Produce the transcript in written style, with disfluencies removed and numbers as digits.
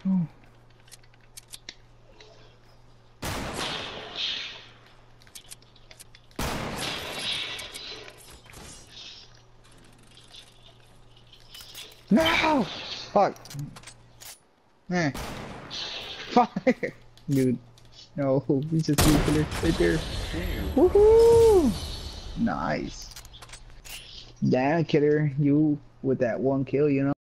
Oh. No! Fuck. Eh. Fuck. Dude. No, we just need killer right there. Woohoo! Nice. Yeah, killer, you with that one kill, you know.